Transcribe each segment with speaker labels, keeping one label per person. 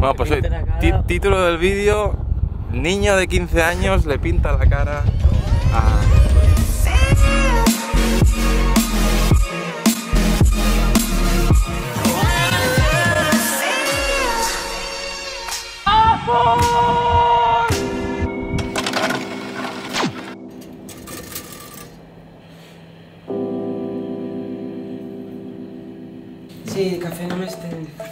Speaker 1: Bueno, pues título del vídeo: niño de 15 años le pinta la cara a...
Speaker 2: Sí, café no me esté.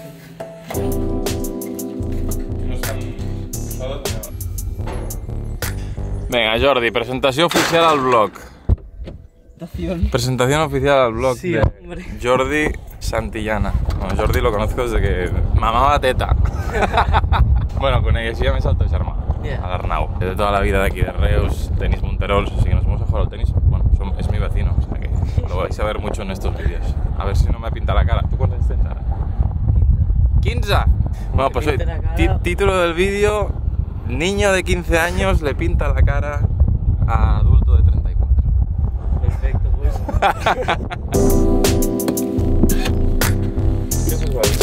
Speaker 1: Venga, Jordi, presentació oficial al blog. Presentación oficial al blog
Speaker 2: Sí,
Speaker 1: de
Speaker 2: hombre.
Speaker 1: Jordi Santillana. Bueno, Jordi lo conozco desde que mamaba teta. Bueno, con ella sí ya me salto Germà, a l'Arnau. De toda la vida de aquí de Reus, tenis Monterols, así que nos vamos a jugar al tenis. Bueno, es mi vecino, o sea que lo vais a ver mucho en estos vídeos. A ver si no me pinta la cara. ¿Tú cuántos años tienes ahora? 15. Bueno, pues hoy, título del vídeo: niño de 15 años le pinta la cara a adulto de 34.
Speaker 2: Perfecto, pues.
Speaker 1: ¿Qué es eso ahí?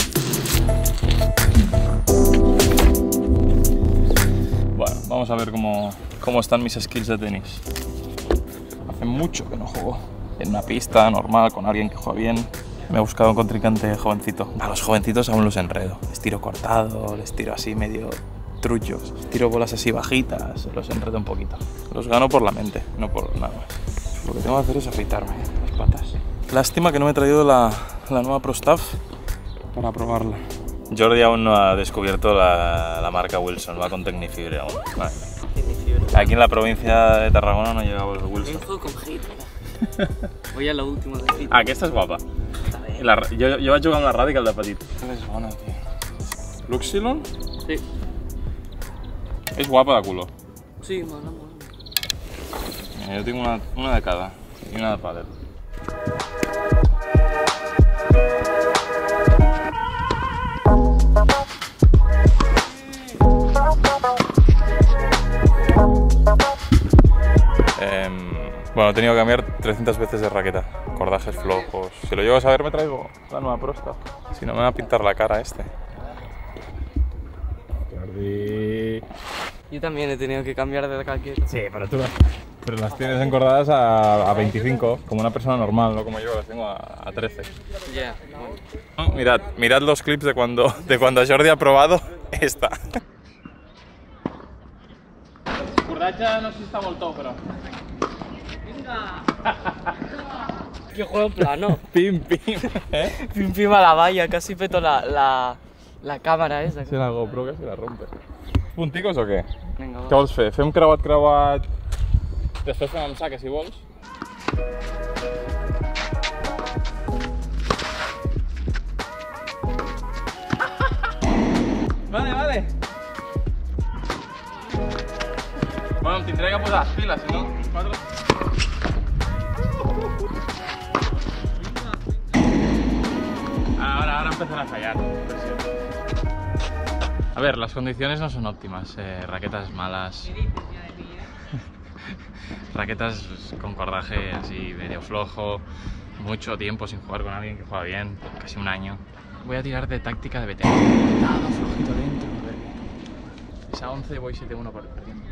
Speaker 1: Bueno, vamos a ver cómo están mis skills de tenis. Hace mucho que no juego en una pista normal con alguien que juega bien. Me he buscado un contrincante jovencito. A los jovencitos aún los enredo. Les tiro cortado, les tiro así medio trullos, les tiro bolas así bajitas, los enredo un poquito. Los gano por la mente, no por nada más. Lo que tengo que hacer es afeitarme las patas. Lástima que no me he traído la nueva Pro Staff para probarla. Jordi aún no ha descubierto la marca Wilson, va con Tecnifibre aún. Vale. Aquí en la provincia de Tarragona no llegaba el Wilson.
Speaker 2: Yo juego con hate. Voy a la última de hate.
Speaker 1: Ah, aquesta és guapa. Jo vaig jugar amb la Radical de petit. És bona, tio. L'Uxilon?
Speaker 2: Sí.
Speaker 1: És guapa de color.
Speaker 2: Sí, mola, mola.
Speaker 1: Jo tinc una de cada i una de pàdel. Bueno, he tenido que cambiar 300 veces de raqueta, cordajes flojos. Si lo llego a saber me traigo la nueva Pro Staff. Si no me va a pintar la cara este. Jordi.
Speaker 2: Yo también he tenido que cambiar de raqueta.
Speaker 1: Sí, pero tú las tienes encordadas a 25, como una persona normal, no como yo, las tengo a 13.
Speaker 2: Ya, bueno.
Speaker 1: No, mirad los clips de cuando Jordi ha probado esta. El cordatge no sé si està molt tou, però...
Speaker 2: Yo juego plano.
Speaker 1: Pim, pim.
Speaker 2: Pim pim a la valla, casi peto la cámara esa.
Speaker 1: Si la GoPro casi la rompe. Punticos o què?
Speaker 2: Vinga,
Speaker 1: Què vols fer? Fem creuat... Després fem amb saque, si vols. Vale. Bueno, em tindré que posar les piles, si no... Ahora empezará a fallar. A ver, las condiciones no son óptimas. Raquetas malas. Raquetas con cordaje así medio flojo. Mucho tiempo sin jugar con alguien que juega bien. Casi un año. Voy a tirar de táctica de veterano. Nada, flojito dentro. A ver. Esa 11 voy 7-1 perdiendo.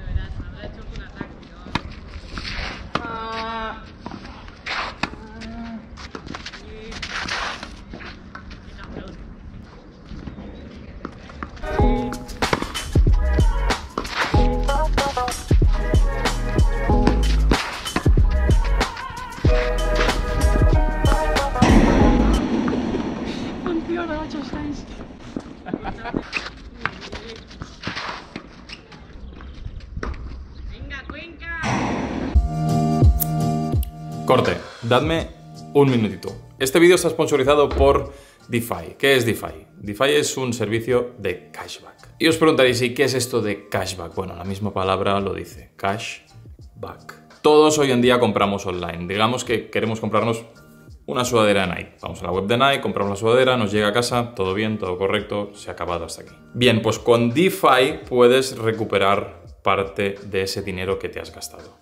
Speaker 2: Funciona 8-6.
Speaker 1: Corte, dadme un minutito. Este vídeo está sponsorizado por DeFi. ¿Qué es DeFi? DeFi es un servicio de cashback. Y os preguntaréis, ¿y qué es esto de cashback? Bueno, la misma palabra lo dice, cashback. Todos hoy en día compramos online. Digamos que queremos comprarnos una sudadera de Nike. Vamos a la web de Nike, compramos la sudadera, nos llega a casa, todo bien, todo correcto, se ha acabado hasta aquí. Bien, pues con DeFi puedes recuperar parte de ese dinero que te has gastado.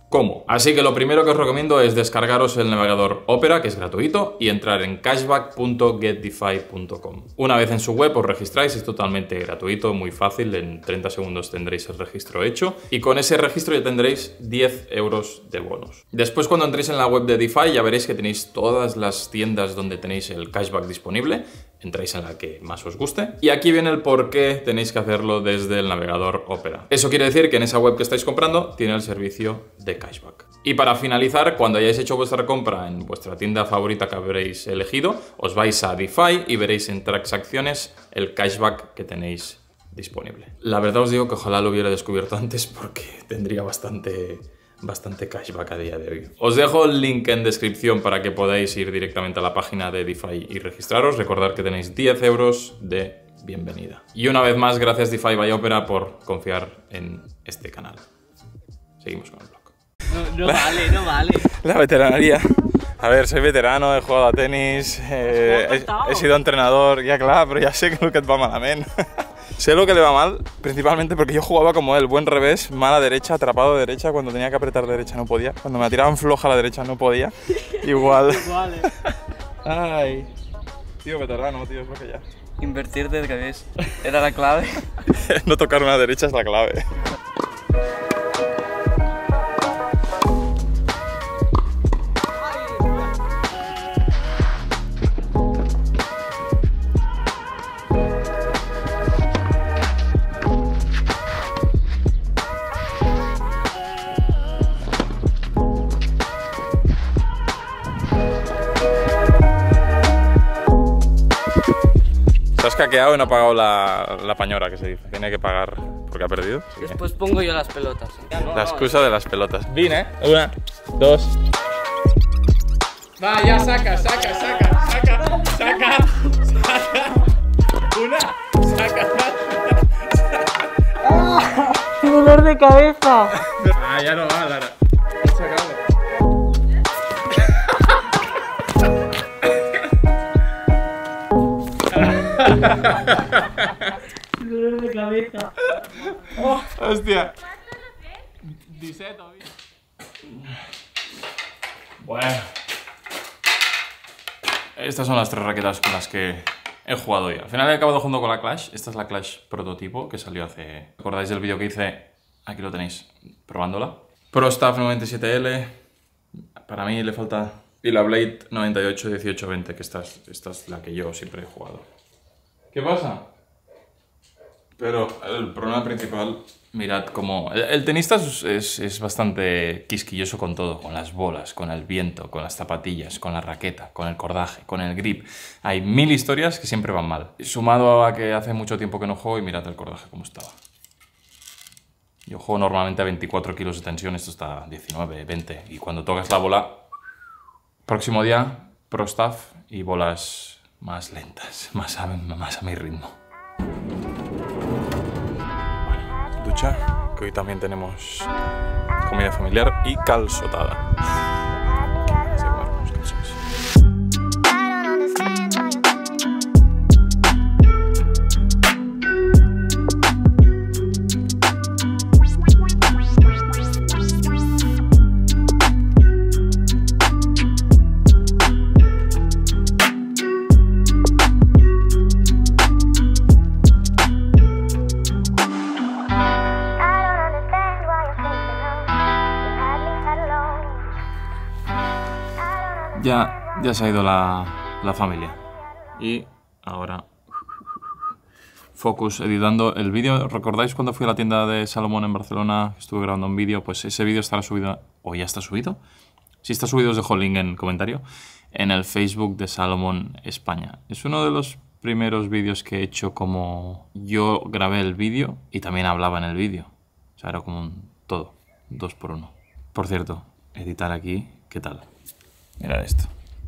Speaker 1: ¿Cómo? Así que lo primero que os recomiendo es descargaros el navegador Opera, que es gratuito, y entrar en cashback.getDefi.com. Una vez en su web os registráis, es totalmente gratuito, muy fácil, en 30 segundos tendréis el registro hecho, y con ese registro ya tendréis 10 euros de bonus. Después, cuando entréis en la web de DeFi, ya veréis que tenéis todas las tiendas donde tenéis el cashback disponible. Entráis en la que más os guste. Y aquí viene el por qué tenéis que hacerlo desde el navegador Opera. Eso quiere decir que en esa web que estáis comprando tiene el servicio de cashback. Y para finalizar, cuando hayáis hecho vuestra compra en vuestra tienda favorita que habréis elegido, os vais a DeFi y veréis en transacciones el cashback que tenéis disponible. La verdad os digo que ojalá lo hubiera descubierto antes porque tendría bastante cashback a día de hoy. Os dejo el link en descripción para que podáis ir directamente a la página de DeFi y registraros. Recordad que tenéis 10 euros de bienvenida. Y una vez más, gracias DeFi by Opera por confiar en este canal. Seguimos con el blog.
Speaker 2: No vale.
Speaker 1: La veteranaria. A ver, soy veterano, he jugado a tenis, he sido entrenador, ya claro, pero ya sé que el que et va malament. Sé lo que le va mal, principalmente porque yo jugaba como él, buen revés, mala derecha, atrapado de derecha, cuando tenía que apretar derecha no podía, cuando me tiraban floja a la derecha no podía, igual. Ay, tío, veterano, tío, es lo que ya.
Speaker 2: Invertir de revés, era la clave.
Speaker 1: No tocar una derecha es la clave. Se ha escaqueado y no ha pagado la pañora, que se dice. Tiene que pagar porque ha perdido.
Speaker 2: Después pongo yo las pelotas.
Speaker 1: La excusa de las pelotas. Vine, 1, 2. Va, ya saca. Una, saca.
Speaker 2: ¡Dolor de cabeza!
Speaker 1: Ah, ya no va, Lara. Has sacado.
Speaker 2: Dolor de cabeza.
Speaker 1: Oh, hostia. 17, bueno. Estas son las 3 raquetas con las que he jugado hoy. Al final he acabado jugando con la Clash. Esta es la Clash prototipo que salió hace... ¿Recordáis del vídeo que hice? Aquí lo tenéis, probándola. ProStaff 97L. Para mí le falta... Y la Blade 98-18-20, que esta es la que yo siempre he jugado. ¿Qué pasa? Pero el problema principal, mirad cómo... El tenista es bastante quisquilloso con todo, con las bolas, con el viento, con las zapatillas, con la raqueta, con el cordaje, con el grip. Hay 1000 historias que siempre van mal. Sumado a que hace mucho tiempo que no juego y mirad el cordaje cómo estaba. Yo juego normalmente a 24 kilos de tensión, esto está a 19, 20. Y cuando tocas la bola, próximo día, ProStaff y bolas más lentas, más a mi ritmo. Bueno, ducha, que hoy también tenemos comida familiar y calçotada. Así que bueno, unos calzones. Ya se ha ido la familia. Y ahora... Focus editando el vídeo. ¿Recordáis cuando fui a la tienda de Salomón en Barcelona? Estuve grabando un vídeo. Pues ese vídeo estará subido... ¿O ya está subido? Si está subido os dejo el link en comentario. En el Facebook de Salomón España. Es uno de los primeros vídeos que he hecho como... Yo grabé el vídeo y también hablaba en el vídeo. O sea, era como un todo. 2 por 1. Por cierto, editar aquí, ¿qué tal? Mirad esto.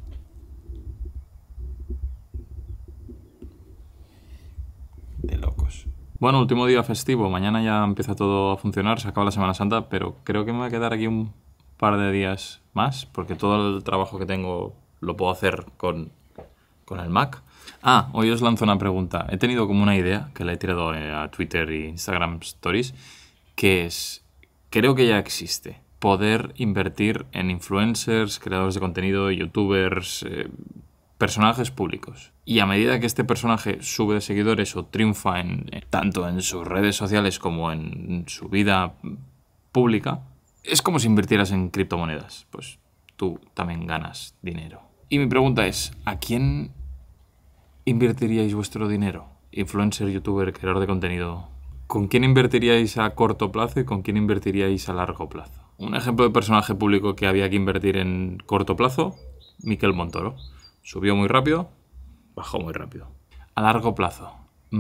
Speaker 1: De locos. Bueno, último día festivo. Mañana ya empieza todo a funcionar. Se acaba la Semana Santa, pero creo que me voy a quedar aquí un par de días más, porque todo el trabajo que tengo lo puedo hacer con el Mac. Ah, hoy os lanzo una pregunta. He tenido como una idea, que la he tirado a Twitter e Instagram Stories, que es... Creo que ya existe, poder invertir en influencers, creadores de contenido, youtubers, personajes públicos. Y a medida que este personaje sube de seguidores o triunfa tanto en sus redes sociales como en su vida pública, es como si invirtieras en criptomonedas. Pues tú también ganas dinero. Y mi pregunta es, ¿a quién invertiríais vuestro dinero? Influencer, youtuber, creador de contenido. ¿Con quién invertiríais a corto plazo y con quién invertiríais a largo plazo? Un ejemplo de personaje público que había que invertir en corto plazo, Miquel Montoro. Subió muy rápido, bajó muy rápido. A largo plazo.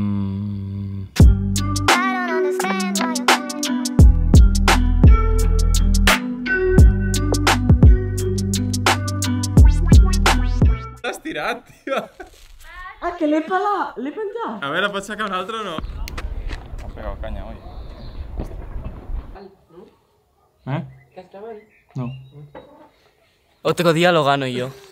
Speaker 1: T'has tirat, tio.
Speaker 2: Ah, que l'he penjat.
Speaker 1: A veure, pots sacar un altre o no? M'ha pegado caña hoy. ¿Eh? No.
Speaker 2: Otro día lo gano yo.